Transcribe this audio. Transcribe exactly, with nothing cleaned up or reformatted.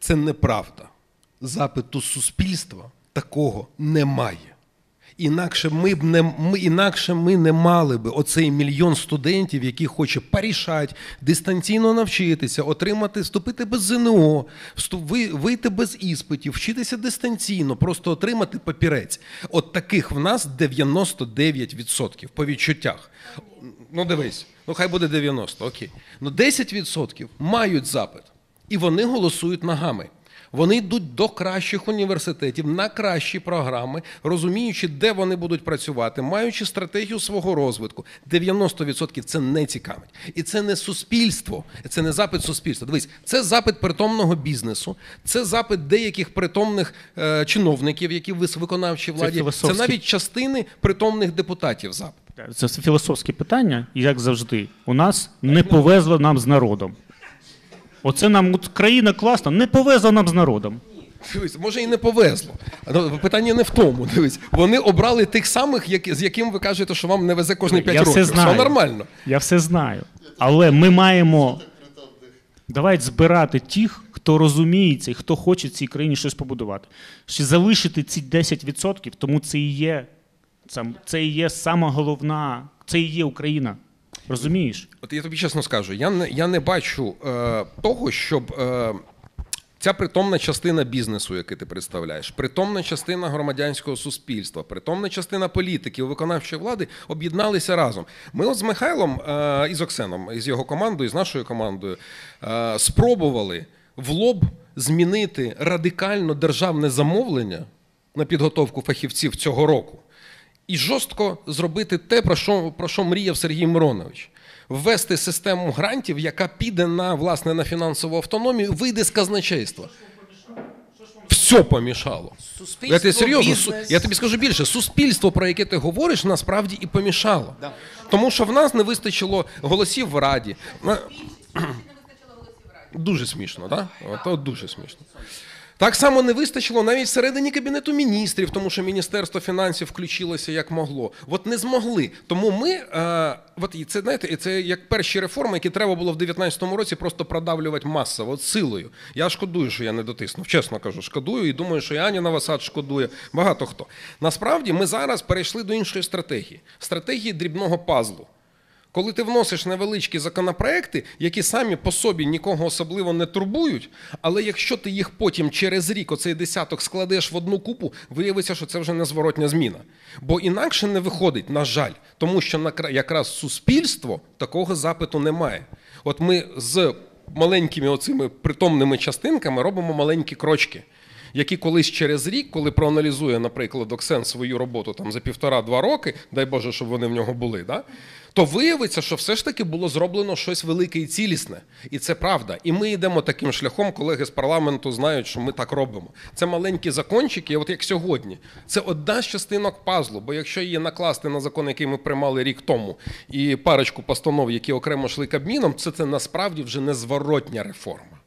Це неправда. Запиту суспільства такого немає. Інакше ми б не, ми, інакше ми не мали би оцей мільйон студентів, які хоче порішати, дистанційно навчитися, отримати, вступити без ЗНО, вступ, вийти без іспитів, вчитися дистанційно, просто отримати папірець. От таких в нас дев'яносто дев'ять відсотків по відчуттях. Ну дивись, ну хай буде дев'яносто, окей. Ну десять відсотків мають запит, і вони голосують ногами. Вони йдуть до кращих університетів, на кращі програми, розуміючи, де вони будуть працювати, маючи стратегію свого розвитку. дев'яносто відсотків це не цікавить. І це не суспільство, це не запит суспільства. Дивись, це запит притомного бізнесу, це запит деяких притомних е, чиновників, які в виконавчій владі, це, це навіть частини притомних депутатів запит. Це філософське питання, і як завжди, у нас не повезло нам з народом. Оце нам от, країна класна, не повезла нам з народом. Дивись, може і не повезло. Питання не в тому. Дивись, вони обрали тих самих, як, з яким ви кажете, що вам не везе кожні п'ять років. Все знаю. Все нормально. Я все знаю. Але ми маємо давайте збирати тих, хто розуміється і хто хоче в цій країні щось побудувати. Ще залишити ці десять відсотків, тому це і є, це, це і є сама головна, це і є Україна. Розумієш? От я тобі чесно скажу, я не, я не бачу е, того, щоб е, ця притомна частина бізнесу, який ти представляєш, притомна частина громадянського суспільства, притомна частина політики, виконавчої влади об'єдналися разом. Ми от з Михайлом е, і з Оксеном, і з його командою, і з нашою командою е, спробували в лоб змінити радикально державне замовлення на підготовку фахівців цього року. І жорстко зробити те, про що, про що мріяв Сергій Миронович. Ввести систему грантів, яка піде на, власне, на фінансову автономію, вийде з казначейства. Все помішало. Я тобі серйозно, я тобі скажу більше, суспільство, про яке ти говориш, насправді і помішало. Да. Тому що в нас не вистачило голосів в Раді. Дуже смішно, так? Да? От дуже смішно. Так само не вистачило навіть всередині Кабінету міністрів, тому що Міністерство фінансів включилося як могло. От не змогли. Тому ми, е, от це, знаєте, це як перші реформи, які треба було в дев'ятнадцятому році просто продавлювати масово, от силою. Я шкодую, що я не дотиснув, чесно кажу, шкодую і думаю, що і Аня Новосад шкодує, багато хто. Насправді ми зараз перейшли до іншої стратегії. Стратегії дрібного пазлу. Коли ти вносиш невеличкі законопроекти, які самі по собі нікого особливо не турбують, але якщо ти їх потім через рік, оцей десяток, складеш в одну купу, виявиться, що це вже незворотня зміна. Бо інакше не виходить, на жаль, тому що якраз суспільство такого запиту не має. От ми з маленькими оцими притомними частинками робимо маленькі крочки, які колись через рік, коли проаналізує, наприклад, Оксен свою роботу там за півтора-два роки, дай Боже, щоб вони в нього були, да? То виявиться, що все ж таки було зроблено щось велике і цілісне. І це правда. І ми йдемо таким шляхом, колеги з парламенту знають, що ми так робимо. Це маленькі закончики, от як сьогодні. Це одна з частинок пазлу, бо якщо її накласти на закон, який ми приймали рік тому, і парочку постанов, які окремо йшли Кабміном, це, це насправді вже незворотня реформа.